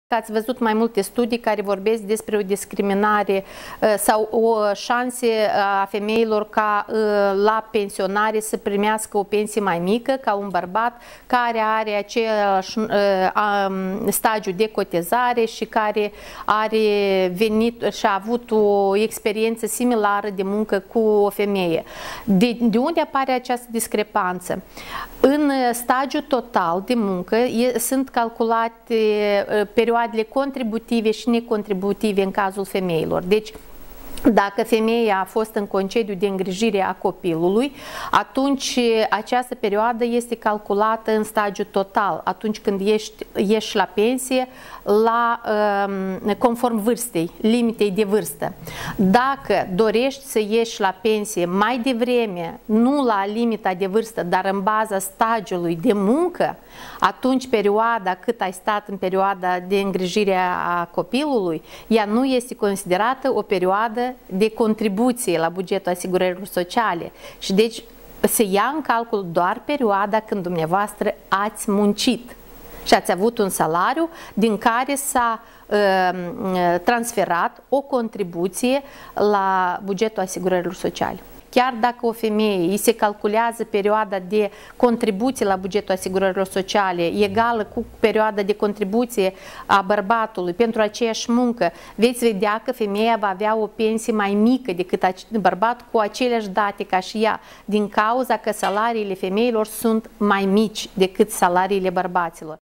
Ați văzut mai multe studii care vorbesc despre o discriminare sau o șanse a femeilor ca la pensionare să primească o pensie mai mică ca un bărbat care are același stagiu de cotizare și care are venit și a avut o experiență similară de muncă cu o femeie. De unde apare această discrepanță? În stagiul total de muncă sunt calculate perioadele contributive și necontributive în cazul femeilor. Deci, dacă femeia a fost în concediu de îngrijire a copilului, atunci această perioadă este calculată în stagiu total, atunci când ieși la pensie, conform vârstei, limitei de vârstă. Dacă dorești să ieși la pensie mai devreme, nu la limita de vârstă, dar în baza stagiului de muncă, atunci perioada cât ai stat în perioada de îngrijire a copilului, ea nu este considerată o perioadă de contribuție la bugetul asigurărilor sociale și deci se ia în calcul doar perioada când dumneavoastră ați muncit și ați avut un salariu din care s-a transferat o contribuție la bugetul asigurărilor sociale. Chiar dacă o femeie îi se calculează perioada de contribuție la bugetul asigurărilor sociale egală cu perioada de contribuție a bărbatului pentru aceeași muncă, veți vedea că femeia va avea o pensie mai mică decât bărbatul cu aceleași date ca și ea, din cauza că salariile femeilor sunt mai mici decât salariile bărbaților.